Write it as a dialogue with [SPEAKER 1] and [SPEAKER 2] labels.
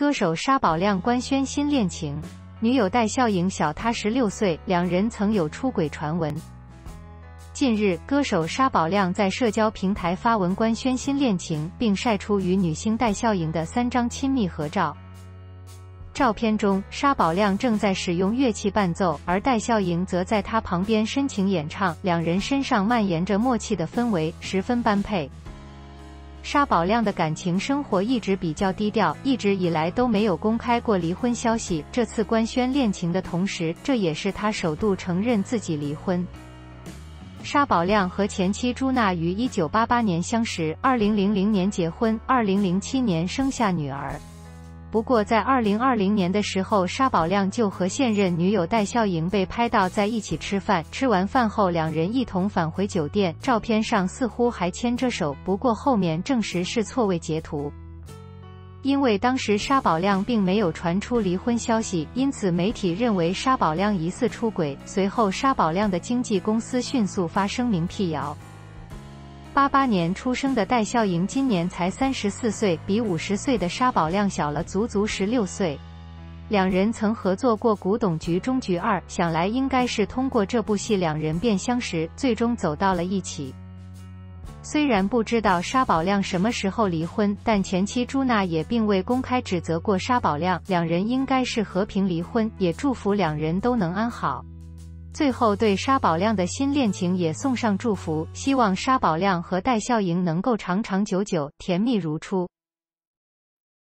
[SPEAKER 1] 歌手沙宝亮官宣新恋情，女友戴孝颖小他16岁，两人曾有出轨传闻。近日，歌手沙宝亮在社交平台发文官宣新恋情，并晒出与女星戴孝颖的3张亲密合照。照片中，沙宝亮正在使用乐器伴奏，而戴孝颖则在他旁边深情演唱，两人身上蔓延着默契的氛围，十分般配。沙宝亮的感情生活一直比较低调，一直以来都没有公开过离婚消息。这次官宣恋情的同时，这也是他首度承认自己离婚。沙宝亮和前妻朱娜于1988年相识，2000年结婚，2007年生下女儿。不过在2020年的时候，沙宝亮就和现任女友戴孝颖被拍到在一起吃饭，吃完饭后两人一同返回酒店，照片上似乎还牵着手，不过后面证实是错位截图。因为当时沙宝亮并没有传出离婚消息，因此媒体认为沙宝亮疑似出轨，随后沙宝亮的经纪公司迅速发声明辟谣。88年出生的戴孝颖今年才34岁，比50岁的沙宝亮小了足足16岁。两人曾合作过《古董局中局2》，想来应该是通过这部戏两人便相识，最终走到了一起。虽然不知道沙宝亮什么时候离婚，但前妻朱娜也并未公开指责过沙宝亮，两人应该是和平离婚，也祝福两人都能安好。最后对沙宝亮的新恋情也送上祝福，希望沙宝亮和戴孝颖能够长长久久，甜蜜如初。